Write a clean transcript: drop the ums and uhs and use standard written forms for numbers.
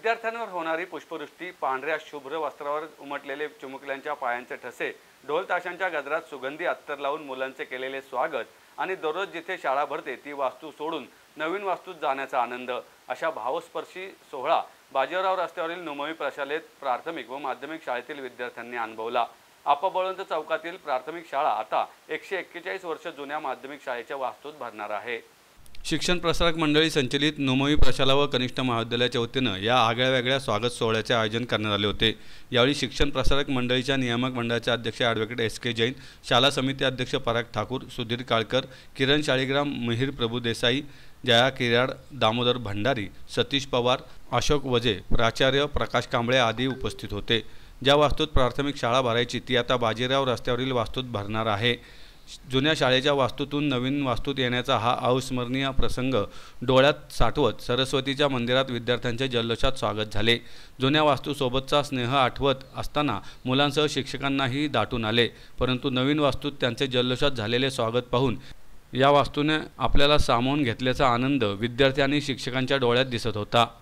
विद्यार्थ्यांवर होणारी पुष्पवृष्टी, पांढऱ्या शुभ्र वस्त्रावर उमटलेले चिमुकल्यांच्या पायांचे ठसे, ढोल ताशांच्या गजरात सुगंधी अत्तर लावून मुलांचे केलेले स्वागत आणि दररोज जिथे शाळा भरते ती वास्तू सोडून नवीन वास्तूत जाण्याचा आनंद, अशा भावस्पर्शी सोहळा बाजीराव रस्त्यावरील नुमवी प्रशालेत प्राथमिक व माध्यमिक शाळेतील विद्यार्थ्यांनी अनुभवला। आप्पा चौकातील प्राथमिक शाळा आता 141 वर्ष जुन्या माध्यमिक शाळेच्या वास्तूत भरणार आहे। शिक्षण प्रसारक मंडळी संचलित नुमवी प्रशाला व कनिष्ठ महाविद्यालयाच्या वतीनं या आगळ्यावेगळ्या स्वागत सोहळ्याचे आयोजन करण्यात आले होते। यावेळी शिक्षण प्रसारक मंडळीच्या नियामक मंडळाचे अध्यक्ष ॲडव्होकेट SK जैन, शाला समिती अध्यक्ष पराग ठाकूर, सुधीर काळकर, किरण शाळीग्राम, मिहिर प्रभुदेसाई, जया किराड, दामोदर भंडारी, सतीश पवार, अशोक वजे, प्राचार्य प्रकाश कांबळे आदी उपस्थित होते। ज्या वास्तूत प्राथमिक शाळा भरायची ती आता बाजीराव रस्त्यावरील वास्तूत भरणार आहे। जुन्या शाळेच्या वास्तूतून नवीन वास्तूत येण्याचा हा अविस्मरणीय प्रसंग डोळ्यात साठवत सरस्वतीच्या मंदिरात विद्यार्थ्यांच्या जल्लोषात स्वागत झाले। जुन्या वास्तूसोबतचा स्नेह आठवत असताना मुलांसह शिक्षकांनाही दाटून आले, परंतु नवीन वास्तूत त्यांचे जल्लोषात झालेले स्वागत पाहून या वास्तूने आपल्याला सामावून घेतल्याचा आनंद विद्यार्थी आणि शिक्षकांच्या डोळ्यात दिसत होता।